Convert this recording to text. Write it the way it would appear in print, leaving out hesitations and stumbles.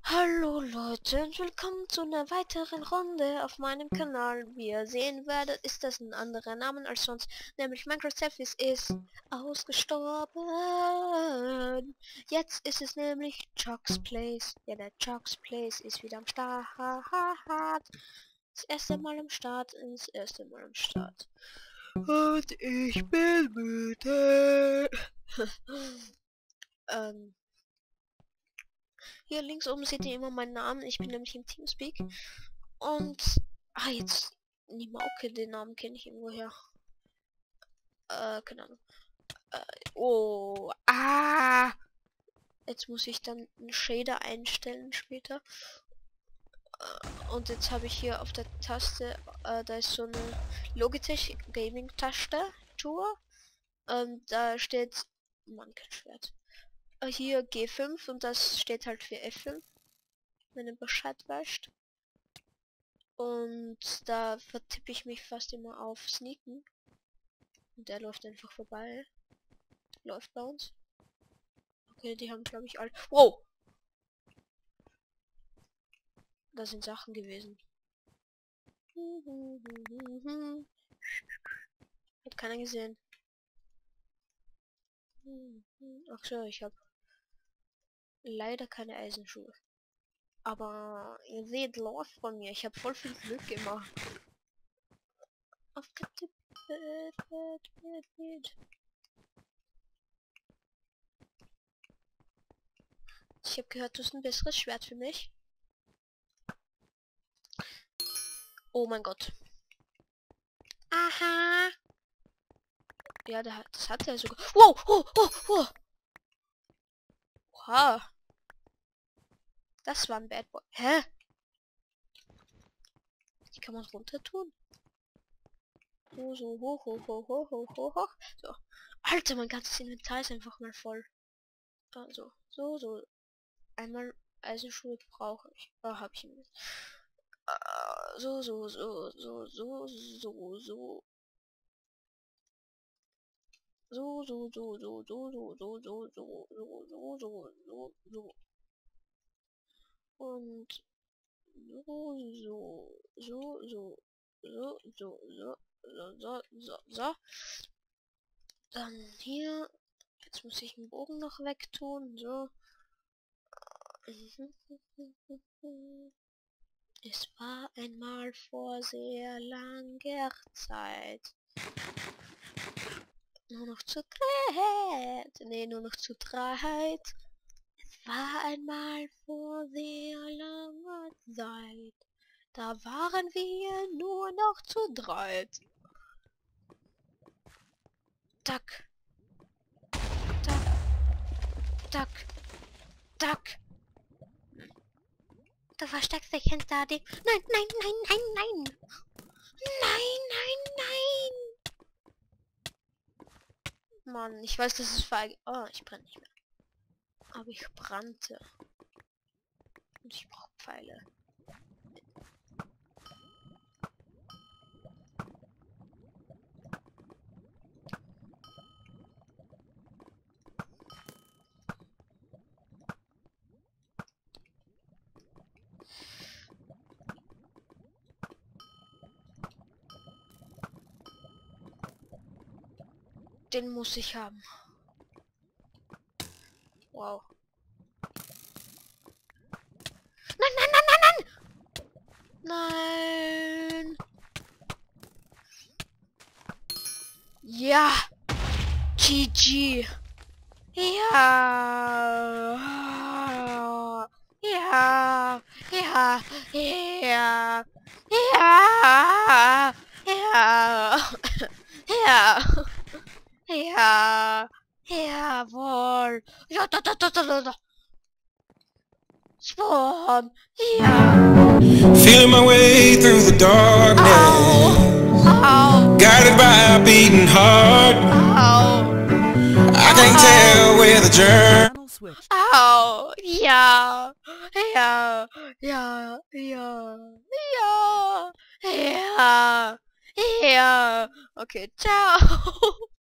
Hallo Leute und willkommen zu einer weiteren Runde auf meinem Kanal. Wie ihr sehen werdet, ist das ein anderer Name als sonst, nämlich Minecraft Selfies ist ausgestorben. Jetzt ist es nämlich Chuck's Place. Ja, der Chuck's Place ist wieder am Start. Das erste Mal am Start, das erste Mal am Start. Und ich bin müde. Hier links oben seht ihr immer meinen Namen. Ich bin nämlich im Teamspeak. Und... jetzt... Nimauke, den Namen kenne ich irgendwoher. Keine Ahnung. Jetzt muss ich dann einen Shader einstellen später. Und jetzt habe ich hier auf der Taste, da ist so eine Logitech Gaming Tastatur. Da steht... Mann, kein Schwert. Hier G5 und das steht halt für F5. Wenn ihr Bescheid weißt. Und da vertippe ich mich fast immer auf Sneaken. Und der läuft einfach vorbei. Läuft bei uns. Okay, die haben glaube ich alle... Wow! Da sind Sachen gewesen. Hat keiner gesehen. Ach so, ich habe leider keine Eisenschuhe. Aber ihr seht, läuft von mir. Ich habe voll viel Glück gemacht. Aufgetippt. Ich habe gehört, du hast ein besseres Schwert für mich. Oh mein Gott. Aha. Ja, das hat er sogar. Wow, oh, oh, oh. Oha. Das war ein Bad Boy. Hä? Die kann man runter tun. So, hoch, hoch, hoch, hoch, hoch, hoch, hoch. So. Alter, mein ganzes Inventar ist einfach mal voll. Also, so. Einmal Eisenschuhe brauche ich. Hab ich mir. So. Und so. Dann hier. Jetzt muss ich den Bogen noch wegtun. So. Es war einmal vor sehr langer Zeit. Nur noch zu dritt. Nee, nur noch zu zweit. Es war einmal vor sehr langer Zeit. Da waren wir nur noch zu dritt. Tack. Tack. Tack. Tack. Du versteckst dich hinter dem... Nein. Nein. Mann, ich weiß, das ist feige. Oh, ich brenne nicht mehr. Aber ich brannte. Und ich brauche Pfeile. Den muss ich haben. Wow. Nein. Ja. GG. Jawohl. Ja, da. Spawn. Ja. Feeling my way through the darkness. Ow. Guided by a beating heart. Ow. I can't tell where the journey. Ow. Ja. Okay, ciao.